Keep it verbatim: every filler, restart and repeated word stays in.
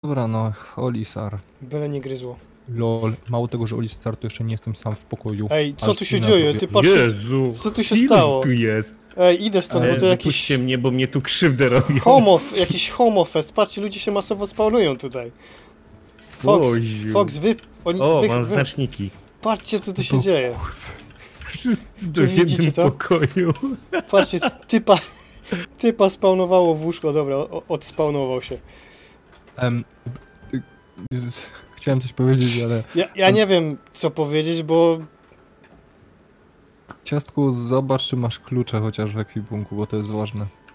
Dobra, no, Olisar. Byle nie gryzło. Lol, mało tego, że Olisar, to jeszcze nie jestem sam w pokoju. Ej, co Aż tu się ina dzieje? zrobię. Ty patrz, Jezu, co tu się ilu stało? tu jest? Ej, idę stąd, Ale bo to jakiś wypuśćcie mnie, bo mnie tu krzywdę robią. homo, jakiś homofest. Patrzcie, ludzie się masowo spawnują tutaj. Fox, Boziu. Fox, wy... Oni, O, wy, mam wy, znaczniki. patrzcie, co tu się To- dzieje. Wszyscy do Czy widzicie jednym to? pokoju. Patrzcie, typa... Typa spawnowało w łóżko, dobra, o- odspawnował się. Em, y, y, chciałem coś powiedzieć, ale... Ja, ja nie wiem, co powiedzieć, bo... Ciastku, zobacz, czy masz klucze chociaż w ekwipunku, bo to jest ważne.